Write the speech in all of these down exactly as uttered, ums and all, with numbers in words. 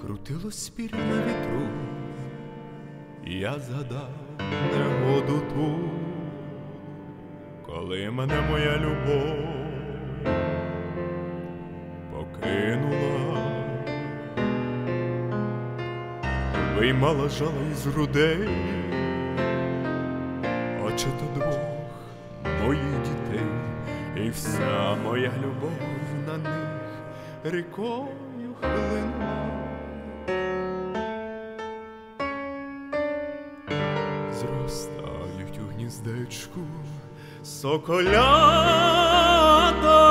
Крутилось пір'я на вітру, я згадав негоду ту, коли мене моя любов покинула, виймала жало із грудей, очата двох моїх дітей, і вся моя любов на них рікою хлинула. Зростають у гніздечку соколята.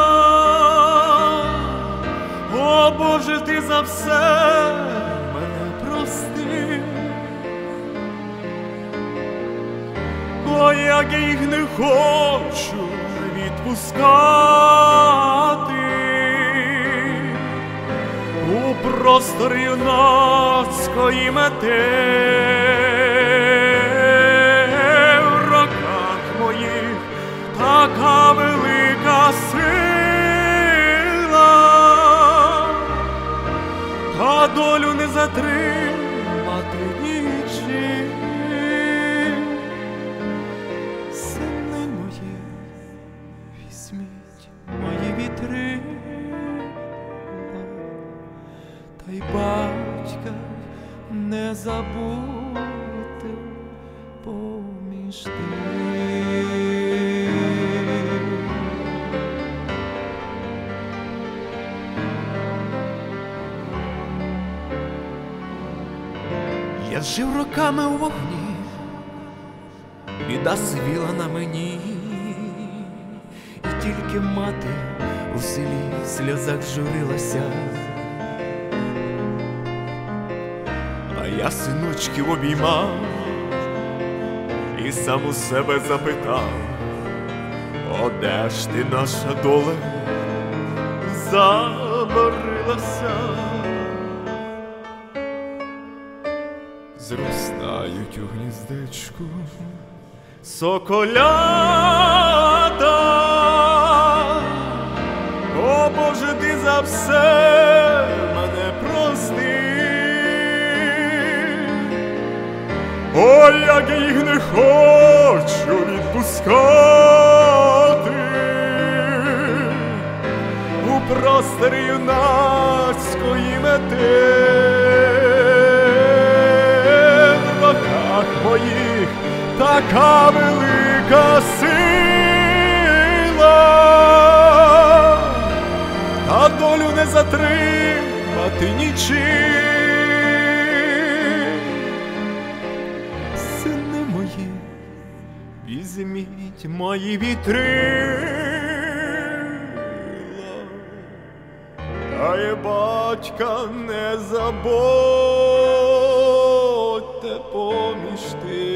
О, Боже, ти за все мене прости. О, як я їх не хочу відпускати у простор юнацької мети. Така велика сила, та долю не затримати нічим. Сини мої, візьміть мої вітрила, та й батька не забудьте поміж тим. Я жив роками у вогні, біда свіла на мені, і тільки мати у селі в сльозах журилася. А я синочків обіймав і сам у себе запитав: о, де ж ти, наша доле, заборилася? Зростають у гніздечку соколята. О, Боже, ти за все мене прости. О, як я їх не хочу відпускати у просторі юнацької мети. Моїх така велика сила, та долю не затримати нічим. Сини мої, візьміть мої вітрила, та й батька не забудьте поміж тим.